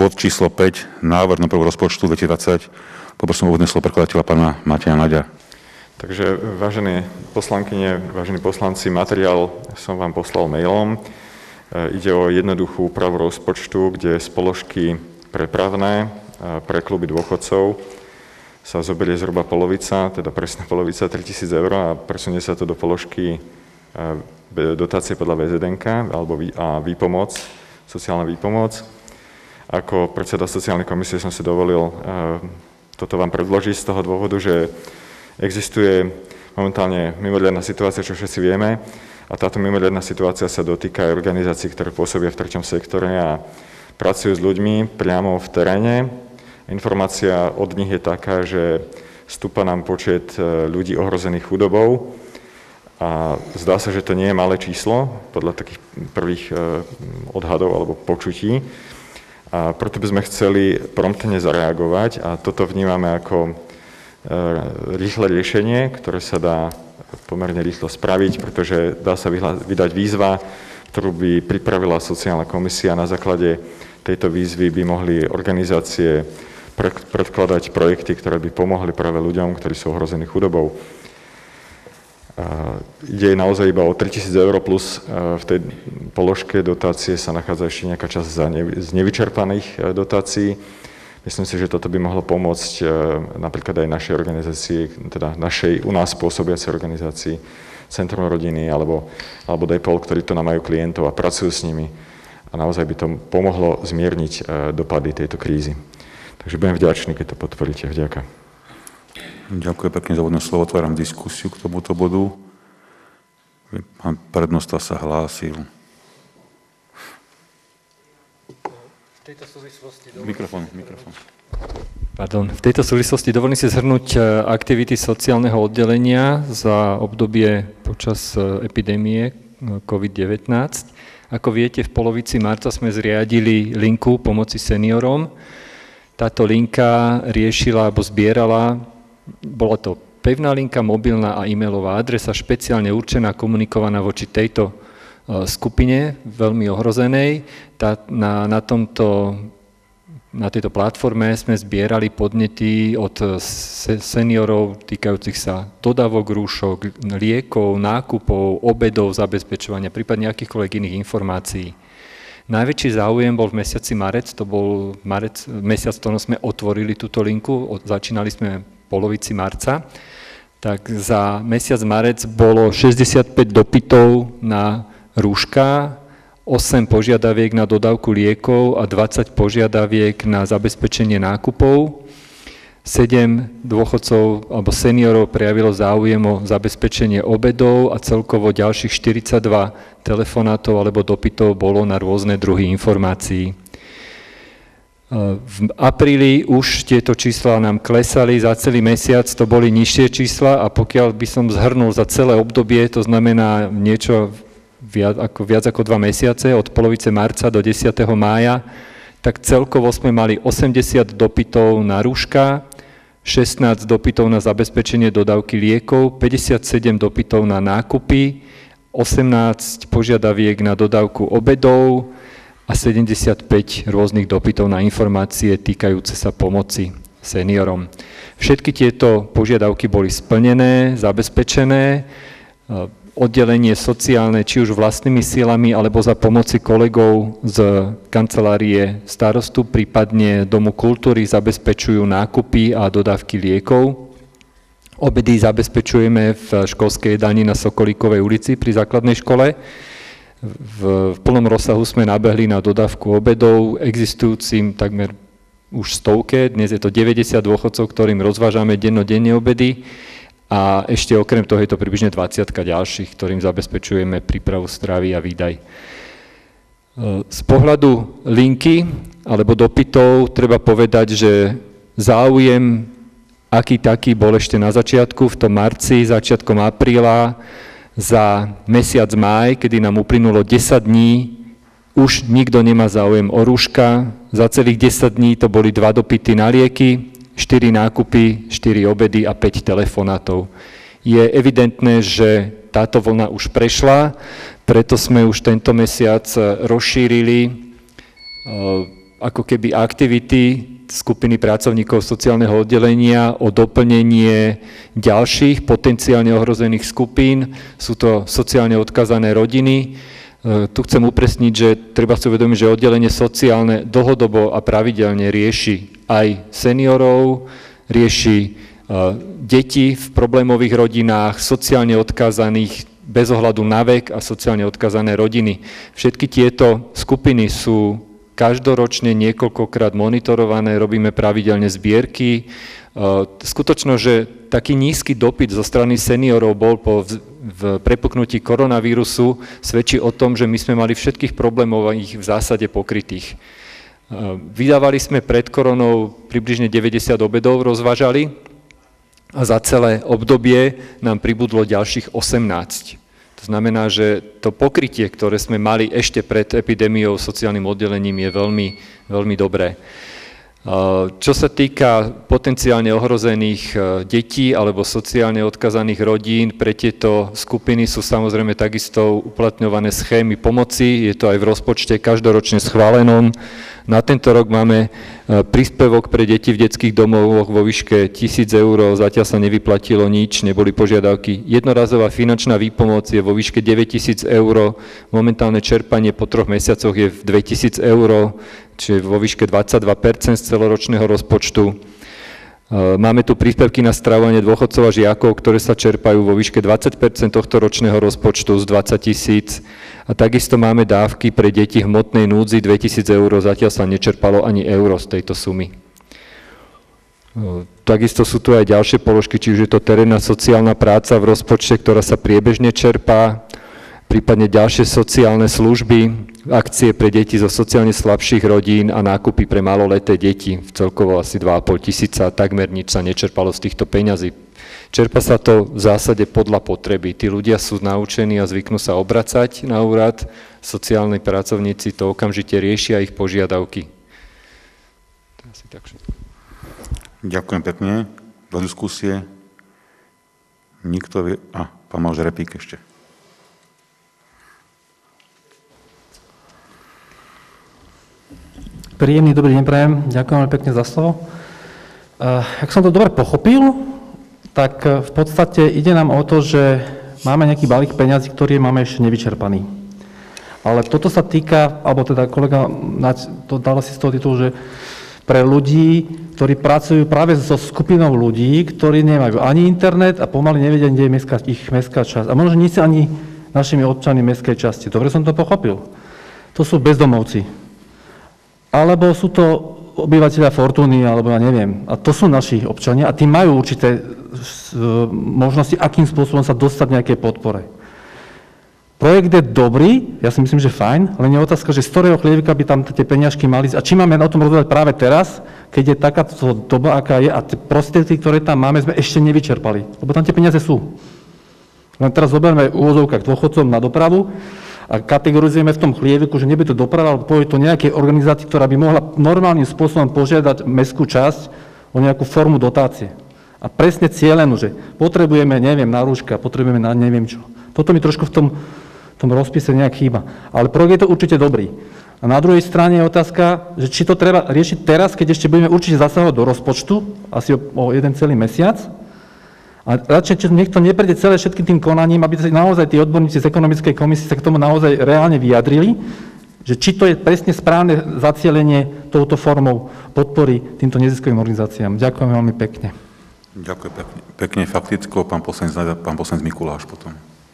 bod číslo 5, návrh na prvú rozpočtu 2020. Poprosím úvodné slovo prekladateľa pána Mateja Naďa. Takže, vážené poslankyne, vážení poslanci, materiál som vám poslal mailom. Ide o jednoduchú úpravu rozpočtu, kde z položky prepravné pre kluby dôchodcov sa zoberie zhruba polovica, teda presná polovica, 3 000 eur a presunie sa to do položky dotácie podľa VZN alebo výpomoc, sociálna výpomoc. Ako predseda sociálnej komisie som si dovolil toto vám predložiť z toho dôvodu, že existuje momentálne mimoriadna situácia, čo všetci vieme, a táto mimoriadna situácia sa dotýka aj organizácií, ktoré pôsobia v treťom sektore a pracujú s ľuďmi priamo v teréne. Informácia od nich je taká, že stúpa nám počet ľudí ohrozených chudobou a zdá sa, že to nie je malé číslo podľa takých prvých odhadov alebo počutí. A preto by sme chceli promptne zareagovať a toto vnímame ako rýchle riešenie, ktoré sa dá pomerne rýchlo spraviť, pretože dá sa vydať výzva, ktorú by pripravila sociálna komisia. Na základe tejto výzvy by mohli organizácie predkladať projekty, ktoré by pomohli práve ľuďom, ktorí sú ohrození chudobou. Ide naozaj iba o 3 000 eur plus v tej položke dotácie sa nachádza ešte nejaká časť z nevyčerpaných dotácií. Myslím si, že toto by mohlo pomôcť napríklad aj našej organizácii, teda našej u nás pôsobiacej organizácii Centrum rodiny alebo DEPOL, ktorí to majú klientov a pracujú s nimi. A naozaj by to pomohlo zmierniť dopady tejto krízy. Takže budem vďačný, keď to podporíte. Vďaka. Ďakujem pekne za úvodné slovo. Otváram diskusiu k tomuto bodu. Pán prednosta sa hlásil. Mikrofón. V tejto súvislosti dovolím si zhrnúť aktivity sociálneho oddelenia za obdobie počas epidémie COVID-19. Ako viete, v polovici marca sme zriadili linku pomoci seniorom. Táto linka riešila alebo zbierala, bola to pevná linka, mobilná a e-mailová adresa, špeciálne určená, komunikovaná voči tejto skupine, veľmi ohrozenej. Na tejto platforme sme zbierali podnety od seniorov týkajúcich sa dodávok rúšok, liekov, nákupov, obedov, zabezpečovania, prípadne akýchkoľvek iných informácií. Najväčší záujem bol v mesiaci marec, to bol mesiac, v ktorom sme otvorili túto linku, začínali sme v polovici marca. Tak za mesiac marec bolo 65 dopytov na rúška, 8 požiadaviek na dodávku liekov a 20 požiadaviek na zabezpečenie nákupov. 7 dôchodcov alebo seniorov prejavilo záujem o zabezpečenie obedov a celkovo ďalších 42 telefonátov alebo dopytov bolo na rôzne druhy informácií. V apríli už tieto čísla nám klesali, za celý mesiac to boli nižšie čísla a pokiaľ by som zhrnul za celé obdobie, to znamená niečo viac ako 2 mesiace, od polovice marca do 10. mája, tak celkovo sme mali 80 dopytov na rúška, 16 dopytov na zabezpečenie dodávky liekov, 57 dopytov na nákupy, 18 požiadaviek na dodávku obedov a 75 rôznych dopytov na informácie týkajúce sa pomoci seniorom. Všetky tieto požiadavky boli splnené, zabezpečené. Oddelenie sociálne, či už vlastnými silami, alebo za pomoci kolegov z kancelárie starostu, prípadne Domu kultúry, zabezpečujú nákupy a dodávky liekov. Obedy zabezpečujeme v školskej jedálni na Sokolíkovej ulici pri základnej škole. V plnom rozsahu sme nabehli na dodávku obedov existujúcim takmer už stovke. Dnes je to 90 dôchodcov, ktorým rozvážame dennodenne obedy. A ešte okrem toho je to približne 20 ďalších, ktorým zabezpečujeme prípravu stravy a výdaj. Z pohľadu linky alebo dopytov treba povedať, že záujem aký taký bol ešte na začiatku, v tom marci, začiatkom apríla, za mesiac máj, kedy nám uplynulo 10 dní, už nikto nemá záujem o rúška, za celých 10 dní to boli 2 dopyty na lieky, 4 nákupy, 4 obedy a 5 telefonátov. Je evidentné, že táto vlna už prešla, preto sme už tento mesiac rozšírili ako keby aktivity skupiny pracovníkov sociálneho oddelenia o doplnenie ďalších potenciálne ohrozených skupín. Sú to sociálne odkazané rodiny. Tu chcem upresniť, že treba si uvedomiť, že oddelenie sociálne dlhodobo a pravidelne rieši aj seniorov, rieši deti v problémových rodinách, sociálne odkazaných bez ohľadu na vek a sociálne odkazané rodiny. Všetky tieto skupiny sú každoročne niekoľkokrát monitorované, robíme pravidelne zbierky. Skutočno, že taký nízky dopyt zo strany seniorov bol v prepuknutí koronavírusu, svedčí o tom, že my sme mali všetkých problémov ich v zásade pokrytých. Vydávali sme pred koronou približne 90 obedov, rozvážali a za celé obdobie nám pribudlo ďalších 18. To znamená, že to pokrytie, ktoré sme mali ešte pred epidémiou sociálnym oddelením, je veľmi, veľmi dobré. Čo sa týka potenciálne ohrozených detí alebo sociálne odkazaných rodín, pre tieto skupiny sú samozrejme takisto uplatňované schémy pomoci, je to aj v rozpočte každoročne schválenom. Na tento rok máme príspevok pre deti v detských domovoch vo výške 1 000 eur, zatiaľ sa nevyplatilo nič, neboli požiadavky. Jednorazová finančná výpomoc je vo výške 9 000 eur, momentálne čerpanie po 3 mesiacoch je v 2 000 eur, čiže vo výške 22% z celoročného rozpočtu. Máme tu príspevky na stravovanie dôchodcov a žiakov, ktoré sa čerpajú vo výške 20% tohto ročného rozpočtu z 20 000. A takisto máme dávky pre deti v hmotnej núdzi 2 000 eur, zatiaľ sa nečerpalo ani euro z tejto sumy. Takisto sú tu aj ďalšie položky, či už je to terénna sociálna práca v rozpočte, ktorá sa priebežne čerpá, prípadne ďalšie sociálne služby, akcie pre deti zo sociálne slabších rodín a nákupy pre maloleté deti. V celkovo asi 2 500, takmer nič sa nečerpalo z týchto peňazí. Čerpa sa to v zásade podľa potreby. Tí ľudia sú naučení a zvyknú sa obracať na úrad. Sociálni pracovníci to okamžite riešia ich požiadavky. To je asi tak všetko. Ďakujem pekne. Do diskusie. Nikto vie... pán Mauž Repík ešte. Príjemný dobrý deň prajem. Ďakujem veľmi pekne za slovo. Ak som to dobre pochopil, tak v podstate ide nám o to, že máme nejaký balík peňazí, ktorý máme ešte nevyčerpaný. Ale toto sa týka, alebo teda kolega to dal si z toho titulu, že pre ľudí, ktorí pracujú práve so skupinou ľudí, ktorí nemajú ani internet a pomaly nevedia, kde je ich mestská časť. A možno nie sú ani našimi občanmi mestskej časti. Dobre som to pochopil. To sú bezdomovci. Alebo sú to obyvateľia Fortúny, alebo ja neviem. A to sú naši občania a tí majú určité možnosti, akým spôsobom sa dostať nejakej podpore. Projekt je dobrý, ja si myslím, že fajn, ale nie je otázka, že z ktorého chlievika by tam tie peniažky mali ísť. A či máme o tom rozhodovať práve teraz, keď je takáto doba, aká je, a tie prostriedky, ktoré tam máme, sme ešte nevyčerpali. Lebo tam tie peniaze sú. Len teraz zoberme v úvozovkách dôchodcom na dopravu a kategorizujeme v tom chlieviku, že nebude to doprava, alebo povie to nejakej organizácii, ktorá by mohla normálnym spôsobom požiadať mestskú časť o nejakú formu dotácie. A presne cieľenú, že potrebujeme, neviem, na rúška, potrebujeme na neviem čo. Toto mi trošku v tom rozpise nejak chýba. Ale projekt je to určite dobrý. A na druhej strane je otázka, že či to treba riešiť teraz, keď ešte budeme určite zasahovať do rozpočtu, asi o jeden celý mesiac. A radšej, nech to neprejde celé všetkým tým konaním, aby naozaj tí odborníci z ekonomickej komisie sa k tomu naozaj reálne vyjadrili, že či to je presne správne zacielenie touto formou podpory týmto neziskovým organizáciám. Ďakujem veľmi pekne. Ďakujem pekne. Pekne fakticko, pán poslanec Mikuláš potom.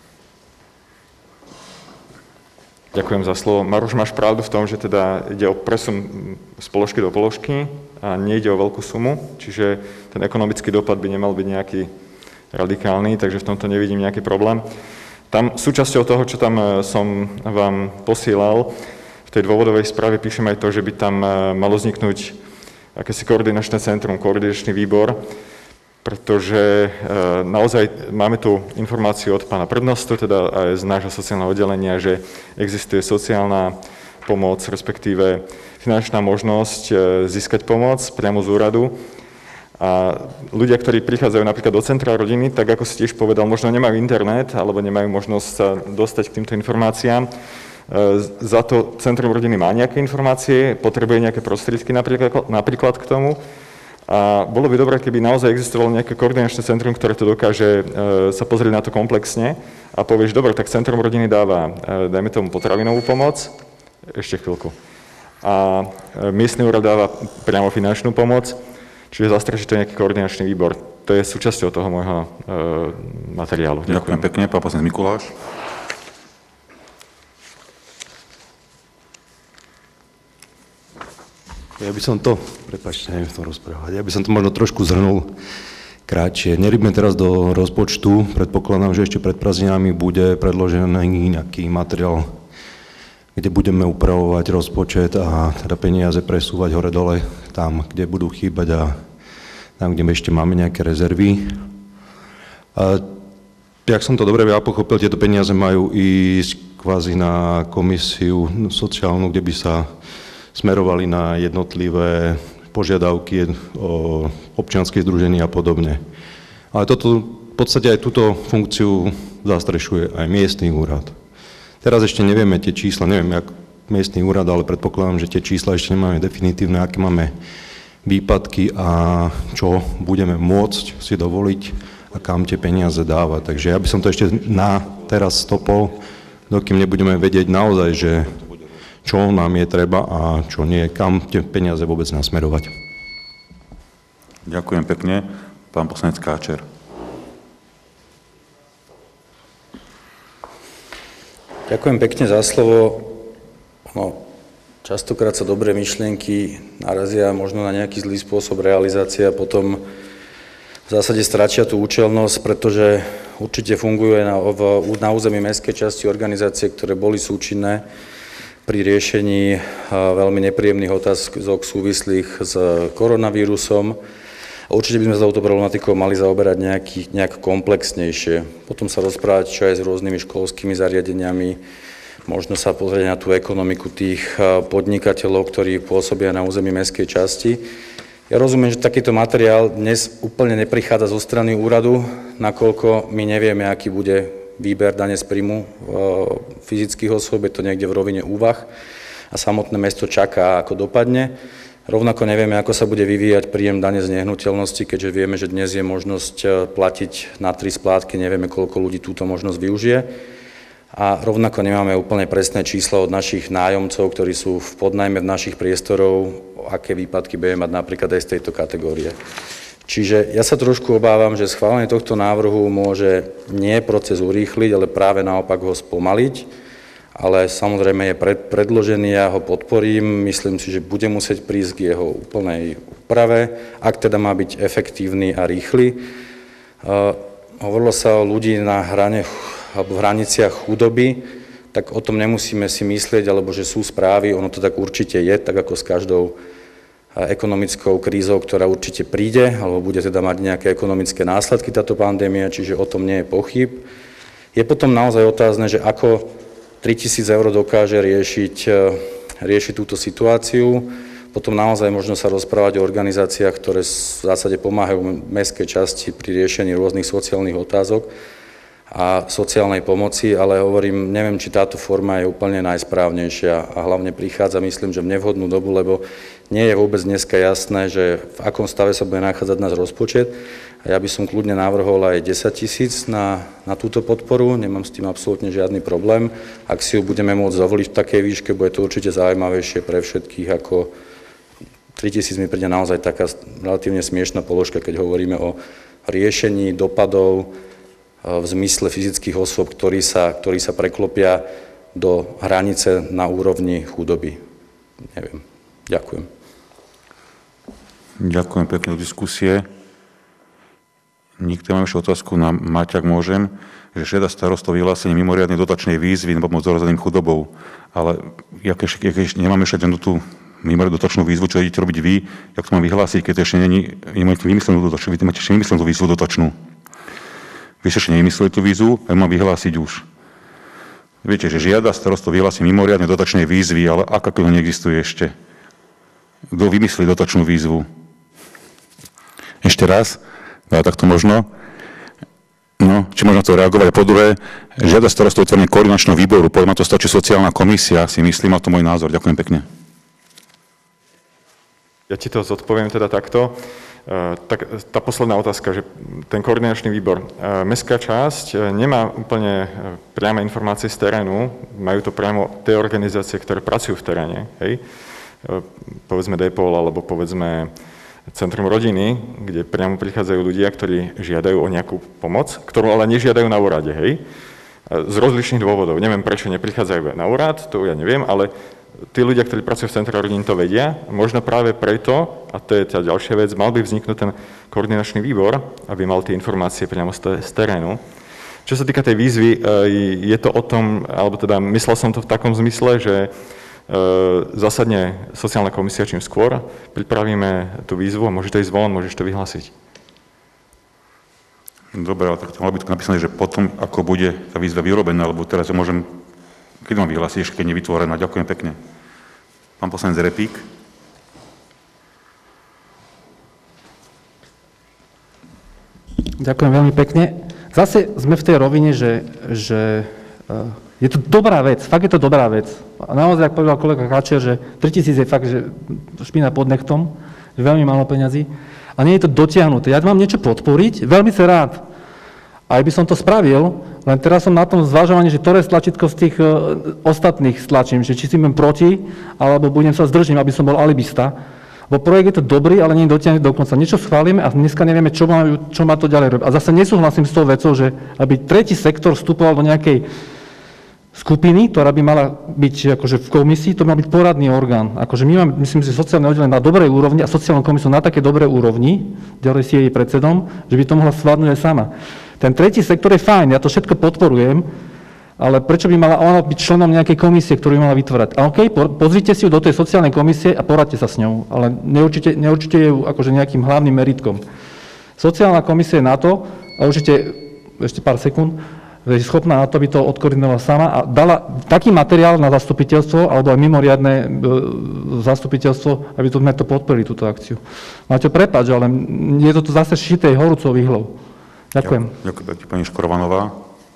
Ďakujem za slovo. Maroš, máš pravdu v tom, že teda ide o presun z položky do položky a nejde o veľkú sumu, čiže ten ekonomický dopad by nemal byť nejaký radikálny, takže v tomto nevidím nejaký problém. Tam súčasťou toho, čo tam som vám posielal, v tej dôvodovej správe píšem aj to, že by tam malo vzniknúť akési koordinačné centrum, koordinačný výbor, pretože naozaj máme tu informáciu od pána prednostu, teda aj z nášho sociálneho oddelenia, že existuje sociálna pomoc, respektíve finančná možnosť získať pomoc priamo z úradu. A ľudia, ktorí prichádzajú napríklad do centra rodiny, tak ako si tiež povedal, možno nemajú internet alebo nemajú možnosť sa dostať k týmto informáciám. Za to Centrum rodiny má nejaké informácie, potrebuje nejaké prostriedky napríklad k tomu. A bolo by dobré, keby naozaj existovalo nejaké koordinačné centrum, ktoré to dokáže sa pozrieť na to komplexne a povieš, dobre, tak Centrum rodiny dáva, dajme tomu, potravinovú pomoc, ešte chvíľku, a miestny úrad dáva priamo finančnú pomoc, čiže zastreší to nejaký koordinačný výbor. To je súčasťou toho môjho materiálu. Ďakujem pekne, pán poslanec Mikuláš. Ja by som to, prepáčte, neviem v tom rozprávať, ja by som to možno trošku zhrnul krátšie. Nerybme teraz do rozpočtu, predpokladám, že ešte pred prázdninami bude predložený nejaký materiál, kde budeme upravovať rozpočet a teda peniaze presúvať hore-dole tam, kde budú chýbať a tam, kde ešte máme nejaké rezervy. A jak som to dobre pochopil, tieto peniaze majú ísť kvázi na komisiu sociálnu, kde by sa smerovali na jednotlivé požiadavky o občianske združení a podobne. Ale toto v podstate aj túto funkciu zastrešuje aj miestny úrad. Teraz ešte nevieme tie čísla, neviem, jak miestny úrad, ale predpokladám, že tie čísla ešte nemáme definitívne, aké máme výpadky a čo budeme môcť si dovoliť a kam tie peniaze dávať. Takže ja by som to ešte teraz stopol, dokým nebudeme vedieť naozaj, že čo nám je treba a čo nie, kam tie peniaze vôbec nasmerovať. Ďakujem pekne. Pán poslanec Káčer. Ďakujem pekne za slovo. Častokrát sa dobré myšlienky narazia možno na nejaký zlý spôsob realizácie a potom v zásade stratia tú účelnosť, pretože určite fungujú aj na území mestskej časti organizácie, ktoré boli súčinné pri riešení veľmi nepríjemných otázok súvislých s koronavírusom. A určite by sme sa touto problematikou mali zaoberať nejak komplexnejšie. Potom sa rozprávať čo aj s rôznymi školskými zariadeniami, možno sa pozrieť na tú ekonomiku tých podnikateľov, ktorí pôsobia na území mestskej časti. Ja rozumiem, že takýto materiál dnes úplne neprichádza zo strany úradu, nakoľko my nevieme, aký bude výber dane z príjmu fyzických osôb, je to niekde v rovine úvah a samotné mesto čaká, ako dopadne. Rovnako nevieme, ako sa bude vyvíjať príjem dane z nehnuteľnosti, keďže vieme, že dnes je možnosť platiť na 3 splátky, nevieme, koľko ľudí túto možnosť využije. A rovnako nemáme úplne presné čísla od našich nájomcov, ktorí sú v podnajme v našich priestorov, aké výpadky budeme mať napríklad aj z tejto kategórie. Čiže ja sa trošku obávam, že schválenie tohto návrhu môže nie proces urýchliť, ale práve naopak ho spomaliť. Ale samozrejme je predložený, ja ho podporím, myslím si, že bude musieť prísť k jeho úplnej úprave, ak teda má byť efektívny a rýchly. Hovorilo sa o ľudí na v hraniciach chudoby, tak o tom nemusíme si myslieť, alebo že sú správy, ono to tak určite je, tak ako s každou ekonomickou krízou, ktorá určite príde, alebo bude teda mať nejaké ekonomické následky táto pandémia, čiže o tom nie je pochyb. Je potom naozaj otázne, že ako 3 000 eur dokáže riešiť túto situáciu. Potom naozaj možno sa rozprávať o organizáciách, ktoré v zásade pomáhajú mestskej časti pri riešení rôznych sociálnych otázok a sociálnej pomoci, ale hovorím, neviem, či táto forma je úplne najsprávnejšia a hlavne prichádza, myslím, že v nevhodnú dobu, lebo nie je vôbec dneska jasné, že v akom stave sa bude nachádzať náš rozpočet. A ja by som kľudne navrhol aj 10 000 na túto podporu, nemám s tým absolútne žiadny problém. Ak si ju budeme môcť dovoliť v takej výške, bude to určite zaujímavejšie pre všetkých, ako 3 000 mi príde naozaj taká relatívne smiešná položka, keď hovoríme o riešení dopadov v zmysle fyzických osôb, ktorí sa preklopia do hranice na úrovni chudoby. Neviem. Ďakujem. Ďakujem pekne do diskusie. Nikto má ešte otázku na Maťak, môžem, že žiada starosta o vyhlásenie mimoriadnej dotačnej výzvy na pomoc ohrozeným chudobou. Ale keď nemáme ešte tú mimoriadnu dotačnú výzvu, čo idete robiť vy, jak to mám vyhlásiť, keď ešte nemáte vymyslenú dotačnú, vy máte ešte vymyslenú výzvu dotačnú. Vy ste ešte nevymysleli tú výzvu a mám vyhlásiť už. Viete, že žiada starosta o vyhlásenie mimoriadnej dotačnej výzvy, ale aká to neexistuje ešte. Kto vymyslí dotačnú výzvu? Ešte raz? No, tak to možno. No, čo či možno to reagovať. A po druhé, žiada starostov utvorenie koordinačného výboru. Podľa mňa to stačí sociálna komisia, si myslím, a to môj názor. Ďakujem pekne. Ja ti to zodpoviem teda takto. Tak tá posledná otázka, že ten koordinačný výbor. Mestská časť nemá úplne priame informácie z terénu, majú to priamo tie organizácie, ktoré pracujú v teréne, hej? Povedzme DEPOL alebo povedzme Centrum rodiny, kde priamo prichádzajú ľudia, ktorí žiadajú o nejakú pomoc, ktorú ale nežiadajú na úrade, hej? Z rozličných dôvodov. Neviem, prečo neprichádzajú na úrad, to ja neviem, ale tí ľudia, ktorí pracujú v Centre rodín, to vedia. Možno práve preto, a to je tá ďalšia vec, mal by vzniknúť ten koordinačný výbor, aby mal tie informácie priamo z terénu. Čo sa týka tej výzvy, je to o tom, alebo teda myslel som to v takom zmysle, že zasadne sociálna komisia čím skôr, pripravíme tú výzvu a môžete ísť von, môžeš to vyhlásiť. Dobre, ale tak to malo byť napísané, že potom, ako bude tá výzva vyrobená, alebo teraz ja môžem, keď mám vyhlásiť, ešte keď nie vytvorená. Ďakujem pekne. Pán poslanec Repík. Ďakujem veľmi pekne. Zase sme v tej rovine, že je to dobrá vec, fakt je to dobrá vec. A naozaj, ak povedal kolega Káčer, že 3000 je fakt, že špina pod nechtom, že veľmi málo peňazí. A nie je to dotiahnuté. Ja mám niečo podporiť, veľmi sa rád. Aj by som to spravil, len teraz som na tom zvažovaní, že ktoré tlačítko z tých ostatných stlačím, že či si budem proti, alebo budem sa zdržím, aby som bol alibista. Bo projekt je to dobrý, ale nie je dotiahnutý do konca. Niečo schválime a dneska nevieme, čo má to ďalej robiť. A zase nesúhlasím s tou vecou, že aby tretí sektor vstupoval do nejakej skupiny, ktorá by mala byť akože v komisii, to má byť poradný orgán. Akože my máme, myslím, že sociálne oddelenie na dobrej úrovni a sociálnu komisiu na také dobrej úrovni, ďalej si jej predsedom, že by to mohla zvládnuť aj sama. Ten tretí sektor je fajn, ja to všetko podporujem, ale prečo by mala ona byť členom nejakej komisie, ktorú by mala vytvárať? A OK, pozrite si ju do tej sociálnej komisie a poradte sa s ňou, ale neurčite ju akože nejakým hlavným meritkom. Sociálna komisia je na to, a určite ešte pár sekúnd, je schopná na to, aby to odkoordinovala sama a dala taký materiál na zastupiteľstvo alebo aj mimoriadne zastupiteľstvo, aby sme to podporili, túto akciu. Máte prepáč, ale je to tu zase šité horúcou ihlou. Ďakujem. Ďakujem, pani Škorovanová.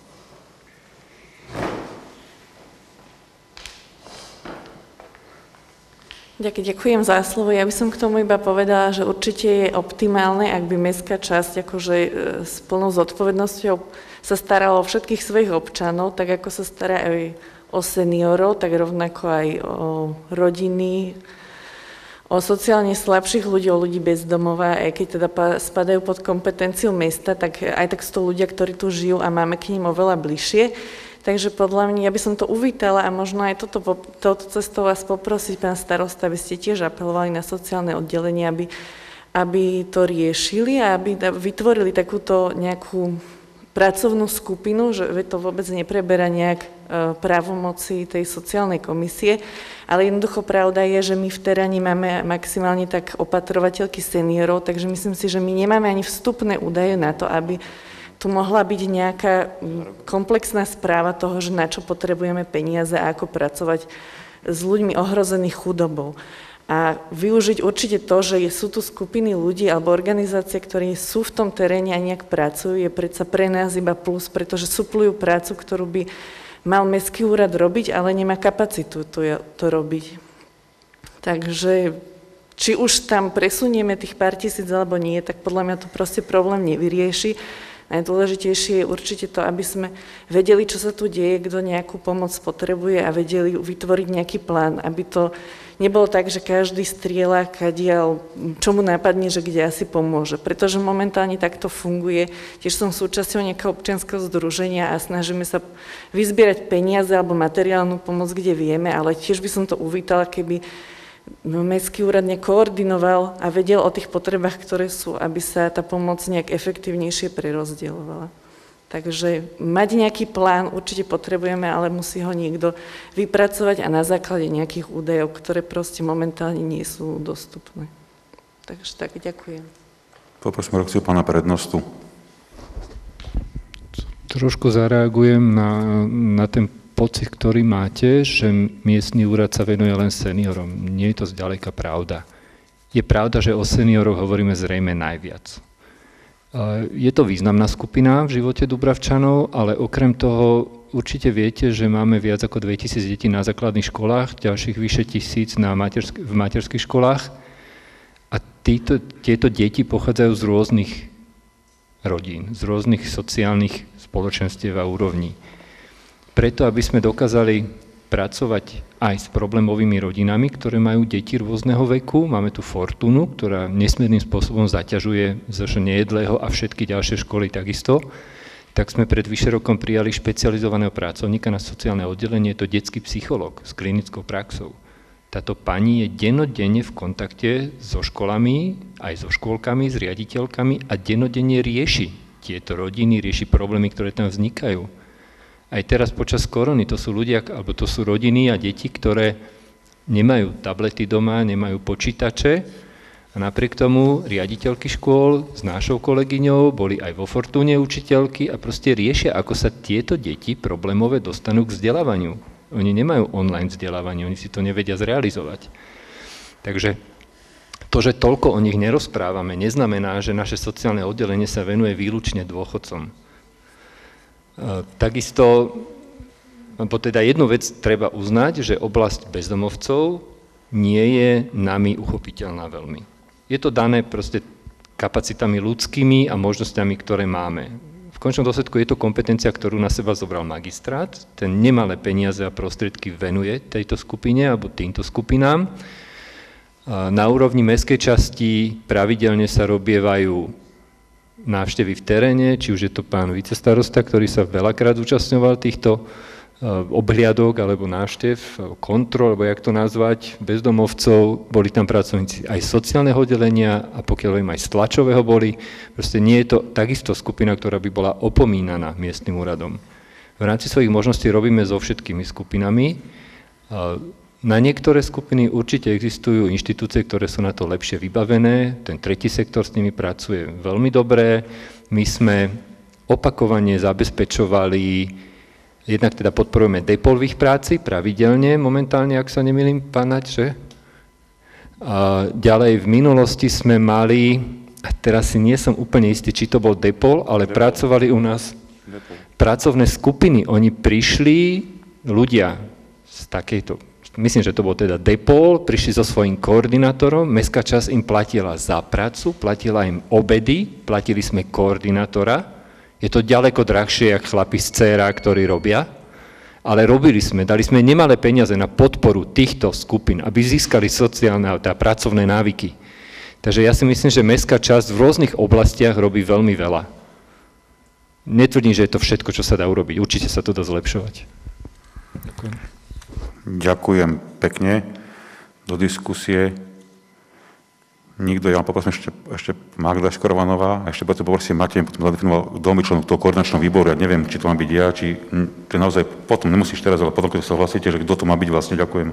Ďakujem za slovo. Ja by som k tomu iba povedala, že určite je optimálne, ak by mestská časť akože s plnou zodpovednosťou sa starala o všetkých svojich občanov, tak ako sa stará aj o seniorov, tak rovnako aj o rodiny, o sociálne slabších ľudí, o ľudí bez domova, aj keď teda spadajú pod kompetenciu mesta, tak aj tak sú to ľudia, ktorí tu žijú a máme k nim oveľa bližšie. Takže podľa mňa, ja by som to uvítala a možno aj touto cestou vás poprosiť, pán starosta, aby ste tiež apelovali na sociálne oddelenie, aby to riešili a aby vytvorili takúto nejakú pracovnú skupinu, že to vôbec nepreberá nejak právomoci tej sociálnej komisie, ale jednoducho pravda je, že my v teréne máme maximálne tak opatrovateľky seniorov, takže myslím si, že my nemáme ani vstupné údaje na to, aby tu mohla byť nejaká komplexná správa toho, že na čo potrebujeme peniaze a ako pracovať s ľuďmi ohrozených chudobou. A využiť určite to, že sú tu skupiny ľudí alebo organizácie, ktorí sú v tom teréne a nejak pracujú, je predsa pre nás iba plus, pretože suplujú prácu, ktorú by mal mestský úrad robiť, ale nemá kapacitu to robiť. Takže či už tam presunieme tých pár tisíc alebo nie, tak podľa mňa to proste problém nevyrieši. Najdôležitejšie je určite to, aby sme vedeli, čo sa tu deje, kto nejakú pomoc potrebuje a vedeli vytvoriť nejaký plán, aby to nebolo tak, že každý strieľa kadiaľ, čo mu nápadne, že kde asi pomôže. Pretože momentálne takto funguje. Tiež som súčasťou nejakého občianskeho združenia a snažíme sa vyzbierať peniaze alebo materiálnu pomoc, kde vieme, ale tiež by som to uvítala, keby mestský úrad nekoordinoval a vedel o tých potrebách, ktoré sú, aby sa tá pomoc nejak efektívnejšie prerozdielovala. Takže mať nejaký plán určite potrebujeme, ale musí ho niekto vypracovať a na základe nejakých údajov, ktoré proste momentálne nie sú dostupné. Takže tak, ďakujem. Poprosím reakciu pána prednostu. Trošku zareagujem na ten pocit, ktorý máte, že miestny úrad sa venuje len seniorom. Nie je to zďaleka pravda. Je pravda, že o senioroch hovoríme zrejme najviac. Je to významná skupina v živote Dubravčanov, ale okrem toho určite viete, že máme viac ako 2000 detí na základných školách, ďalších vyše 1000 v materských školách a tieto deti pochádzajú z rôznych rodín, z rôznych sociálnych spoločenstiev a úrovní. Preto, aby sme dokázali pracovať aj s problémovými rodinami, ktoré majú deti rôzneho veku. Máme tu Fortunu, ktorá nesmiernym spôsobom zaťažuje zo nejedlého a všetky ďalšie školy takisto. Tak sme pred vyše rokom prijali špecializovaného pracovníka na sociálne oddelenie, je to detský psychológ s klinickou praxou. Táto pani je dennodenne v kontakte so školami, aj so škôlkami, s riaditeľkami a dennodenne rieši tieto rodiny, rieši problémy, ktoré tam vznikajú. Aj teraz počas korony to sú ľudia, alebo to sú rodiny a deti, ktoré nemajú tablety doma, nemajú počítače a napriek tomu riaditeľky škôl s našou kolegyňou boli aj vo Fortúne učiteľky a proste riešia, ako sa tieto deti problémové dostanú k vzdelávaniu. Oni nemajú online vzdelávanie, oni si to nevedia zrealizovať. Takže to, že toľko o nich nerozprávame, neznamená, že naše sociálne oddelenie sa venuje výlučne dôchodcom. Takisto, bo teda jednu vec treba uznať, že oblasť bezdomovcov nie je nami uchopiteľná veľmi. Je to dané proste kapacitami ľudskými a možnosťami, ktoré máme. V končnom dôsledku je to kompetencia, ktorú na seba zobral magistrát, ten nemalé peniaze a prostriedky venuje tejto skupine alebo týmto skupinám. Na úrovni mestskej časti pravidelne sa robievajú návštevy v teréne, či už je to pán vicestarosta, ktorý sa veľakrát zúčastňoval týchto obhliadok alebo návštev, kontrol, alebo jak to nazvať, bezdomovcov, boli tam pracovníci aj sociálneho oddelenia a pokiaľ viem aj z tlačového boli, proste nie je to takisto skupina, ktorá by bola opomínaná miestnym úradom. V rámci svojich možností robíme so všetkými skupinami. Na niektoré skupiny určite existujú inštitúcie, ktoré sú na to lepšie vybavené, ten tretí sektor s nimi pracuje veľmi dobre, my sme opakovane zabezpečovali, jednak teda podporujeme DEPOL v ich práci pravidelne, momentálne, ak sa nemýlim, pán Naď, že? A ďalej v minulosti sme mali, a teraz si nie som úplne istý, či to bol DEPOL, ale pracovali u nás pracovné skupiny, oni prišli, ľudia z takejto, myslím, že to bol teda DEPOL, prišli so svojím koordinátorom, mestská časť im platila za prácu, platila im obedy, platili sme koordinátora. Je to ďaleko drahšie, jak chlapi z CRA, ktorí robia, ale robili sme, dali sme nemalé peniaze na podporu týchto skupín, aby získali sociálne a pracovné návyky. Takže ja si myslím, že mestská časť v rôznych oblastiach robí veľmi veľa. Netvrdím, že je to všetko, čo sa dá urobiť. Určite sa to dá zlepšovať. Ďakujem. Ďakujem pekne. Do diskusie nikto, ja vám poprosím ešte Magda Škorovanová, a ešte poprosím Matej, potom zadefinoval, kto mi člen toho koordinačného výboru, ja neviem, či to má byť ja, či to naozaj potom, nemusíš teraz, ale potom, keď súhlasíte, že kto to má byť vlastne, ďakujem.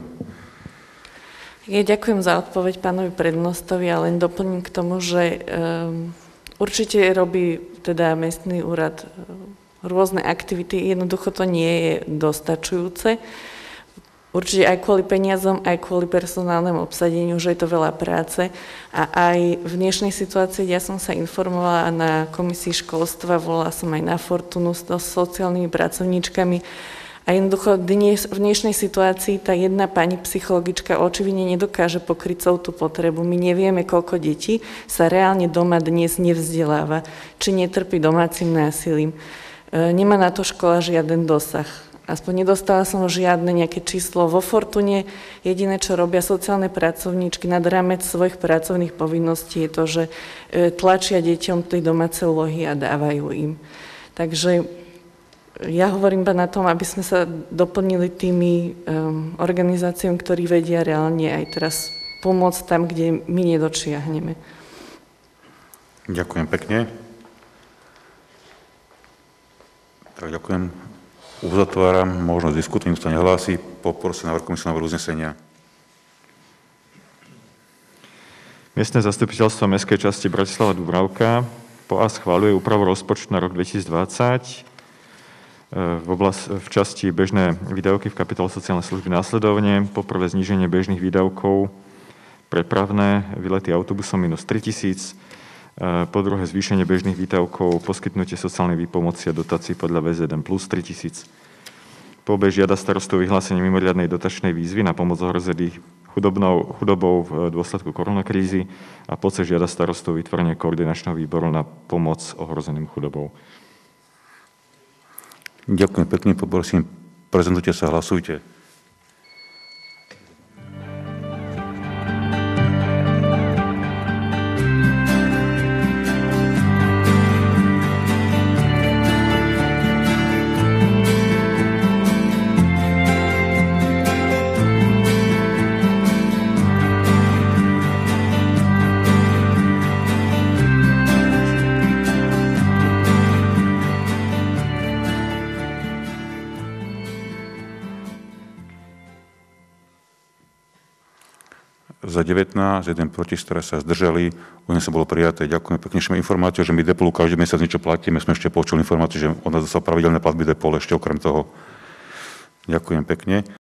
Ja ďakujem za odpoveď pánovi prednostovi a len doplním k tomu, že určite robí teda mestný úrad rôzne aktivity, jednoducho to nie je dostačujúce. Určite aj kvôli peniazom, aj kvôli personálnemu obsadeniu, že je to veľa práce. A aj v dnešnej situácii, ja som sa informovala na komisii školstva, volala som aj na Fortunu s sociálnymi pracovníčkami. A jednoducho v dnešnej situácii tá jedna pani psychologička očividne nedokáže pokryť celú tú potrebu. My nevieme, koľko detí sa reálne doma dnes nevzdeláva, či netrpí domácim násilím. Nemá na to škola žiaden dosah. Aspoň nedostala som žiadne nejaké číslo vo Fortune. Jediné, čo robia sociálne pracovníčky nad rámec svojich pracovných povinností je to, že tlačia deťom tej domáce úlohy a dávajú im. Takže ja hovorím iba na tom, aby sme sa doplnili tými organizáciami, ktorí vedia reálne aj teraz pomôcť tam, kde my nedočiahneme. Ďakujem pekne. Tak ďakujem. Uzatváram možnosť diskutovať, nikto sa nehlási. Poprosím návrh komisie návrh uznesenia. Miestne zastupiteľstvo mestskej časti Bratislava Dubravka POA schvaľuje úpravu rozpočtu na rok 2020 v časti bežné výdavky v kapitole sociálnej služby následovne. Poprvé zníženie bežných výdavkov prepravné výlety autobusom minus 3 000, Po druhé, zvýšenie bežných výdavkov, poskytnutie sociálnej výpomoci a dotácií podľa VZ1 plus 3 000. Po B žiada starostov vyhlásenie mimoriadnej dotačnej výzvy na pomoc ohrozených chudobou v dôsledku koronakrízy a po C žiada starostov vytvorenie koordinačného výboru na pomoc ohrozeným chudobou. Ďakujem pekne, poprosím, prezentujte sa, hlasujte. Za 19, jeden proti, ktoré sa zdržali, sa bolo prijaté. Ďakujem pekne. Ešte informáciu, že my Depolu každý mesiac niečo platíme. Sme ešte počuli informáciu, že od nás dostal pravidelné platby Depol ešte okrem toho. Ďakujem pekne.